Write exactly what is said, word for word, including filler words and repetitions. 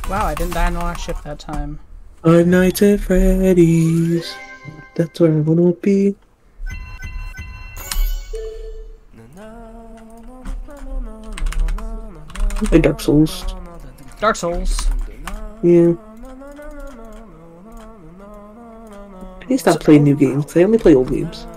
Wow, I didn't die in the last ship that time. Five Nights at Freddy's. That's where I wanna be. Play Dark Souls. Dark Souls. Yeah. I need to stop playing new games, because I only play old games.